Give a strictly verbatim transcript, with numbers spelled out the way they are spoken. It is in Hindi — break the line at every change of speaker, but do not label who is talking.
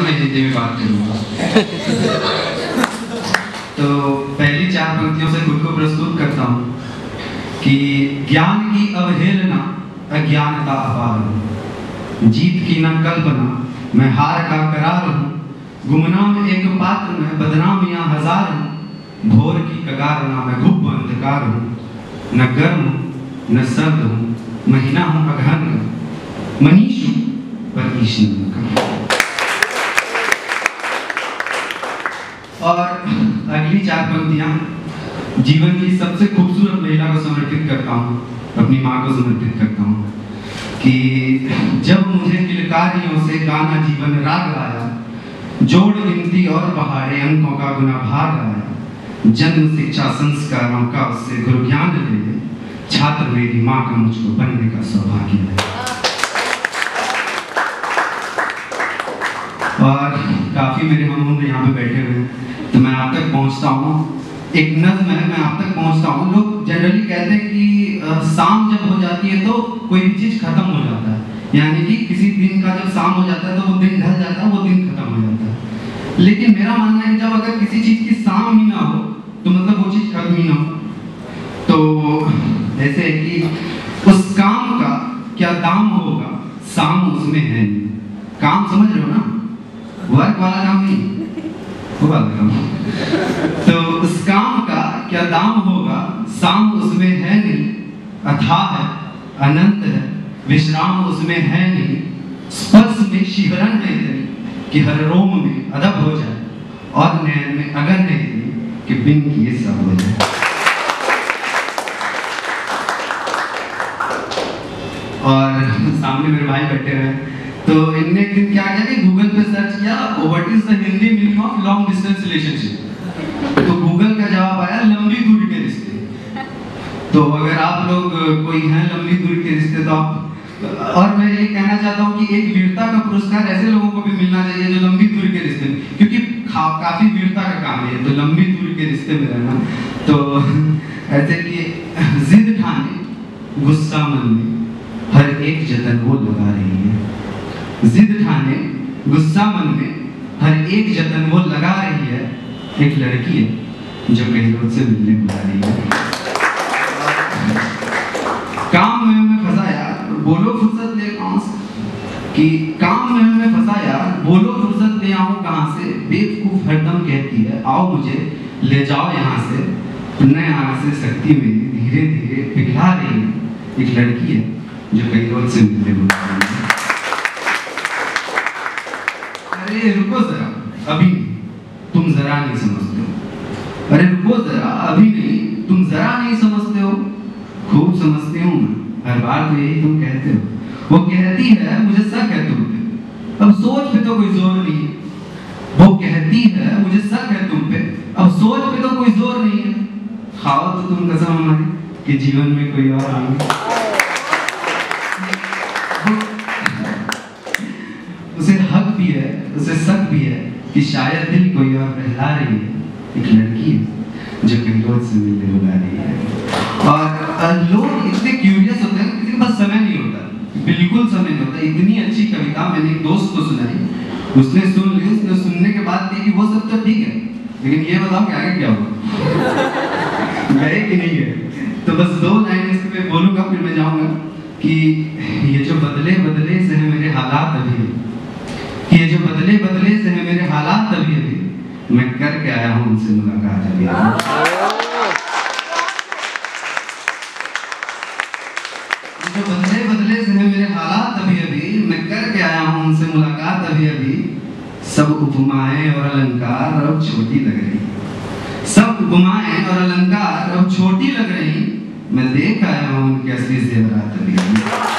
मैं हिंदी में बात करूँगा। तो पहली चार पंक्तियों से खुद को प्रस्तुत करता हूँ कि ज्ञान की अवहेलना अज्ञानता अपार, जीत की न कल्पना मैं हार का करार हूँ, गुमनाम एक पात्र में बदनामियाँ हजार हूँ, भोर की कगार ना मैं गुप्त अंधकार हूँ, न गर्म न सर्द हूँ, महीना हूँ अगहन का, मनीष हूँ पर ईश्वर का। और अगली चार पंक्तियाँ जीवन की सबसे खूबसूरत महिला को समर्पित करता हूँ, अपनी माँ को समर्पित करता हूँ कि जब मुझे किलकारियों से गाना जीवन राग आया, जोड़ गिनती और पहाड़े अंकों का गुना भाग आया, जन्म शिक्षा संस्कारों का उससे गुरु ज्ञान ले, छात्र मेरी माँ का मुझको बनने का सौभाग्य है। और काफी मेरे हम उम्र यहाँ पे बैठे हुए हैं, तो मैं आप तक पहुँचता हूँ। एक नज़्म है, मैं आप तक पहुँचता हूँ। लोग जनरली कहते हैं कि आ, शाम जब हो जाती है तो कोई भी चीज़ खत्म हो जाता है, यानी कि किसी दिन का जब शाम हो जाता है तो वो दिन ढल जाता है, वो दिन खत्म हो जाता है। लेकिन मेरा मानना है कि जब अगर किसी चीज़ की शाम ही ना हो तो मतलब वो चीज़ खत्म ही ना हो। तो जैसे कि उस काम का क्या दाम होगा, शाम उसमें है नहीं। काम समझ रहे हो ना, वर्क वाला काम नहीं, वो वाला काम। तो उस काम का क्या दाम होगा, शाम उसमें है नहीं, अथाह है, अनंत है, विश्राम उसमें है नहीं, स्पर्श में शिहरण है इतनी कि हर रोम में अदब हो जाए, और नैन में अगर नहीं कि बिन किए सब हो जाए। और सामने मेरे भाई बैठे हुए, तो इनने एक दिन क्या किया कि गूगल पे सर्च किया what is the Hindi meaning of long distance relationship. तो गूगल का जवाब आया लंबी दूरी के रिश्ते। तो अगर आप लोग कोई हैं लंबी दूरी के रिश्ते तो आप, और मैं ये कहना चाहता हूँ कि एक वीरता का पुरस्कार ऐसे लोगों को भी मिलना चाहिए जो लंबी दूरी के रिश्ते में, क्योंकि काफी वीरता का काम है तो लंबी दूरी के रिश्ते में रहना। तो ऐसे कि जिद ठाने गुस्सा मन में हर एक जतन वो लगा रही है, जिद ठाने गुस्सा मन में हर एक जतन वो लगा रही है, एक लड़की है जो कहीं रोज से मिलने बुला रही है। काम में मैं फंसा यार, बोलो फुर्सत ले कहाँ से, कि काम में मैं फंसा यार, बोलो फुर्सत ले आऊं कहाँ से, बेवकूफ हरदम कहती है आओ मुझे ले जाओ यहाँ से, नए आने से शक्ति मेरी धीरे धीरे पिघला रही है, एक लड़की है जो कहीं रोज से मिलने बुला रही है। अरे रुको जरा, अभी तुम जरा नहीं समझते हो, अरे रुको जरा, अभी नहीं, तुम जरा नहीं समझते हो, खूब समझती हूँ मैं, हर बार तो यही तुम कहते हो। वो कहती है मुझे शक है तुम पे, अब सोच पे तो कोई जोर नहीं है। वो कहती है मुझे शक है तुम पे, अब सोच पे तो कोई जोर नहीं है। खाओ तो तुम कसम हमारी कि जीवन में कोई और नहीं है। उसे हक भी है, उसे शक भी है कि शायद दिल कोई और बहला रही है, एक लड़की है जो कहीं रोज से मिलने बुला रही है। और लोग इतने क्यूरियस होते हैं, किसी के पास समय नहीं होता, बिल्कुल समय नहीं होता। इतनी अच्छी कविता मैंने एक दोस्त को सुनाई, उसने सुन ली, उसने सुनने के बाद कही कि वो सब तो ठीक है, लेकिन ये बताओ कि आगे क्या होगा, गए कि नहीं गए। तो बस दो लाइन इस पे बोलूंगा फिर मैं जाऊंगा कि ये जो बदले बदले से है मेरे हालात अभी, कि ये जो बदले बदले से है मेरे हालात अभी अभी, मैं करके आया हूँ उनसे मुलाकात अभी अभी। जो बदले बदले से है मेरे हालात अभी अभी, मैं करके आया हूँ उनसे मुलाकात अभी अभी। सब उपमाएं और अलंकार अब छोटी लग रही, सब उपमाएं और अलंकार अब छोटी लग रही, मैं देख आया हूँ उनके असली जेवरात अभी अभी।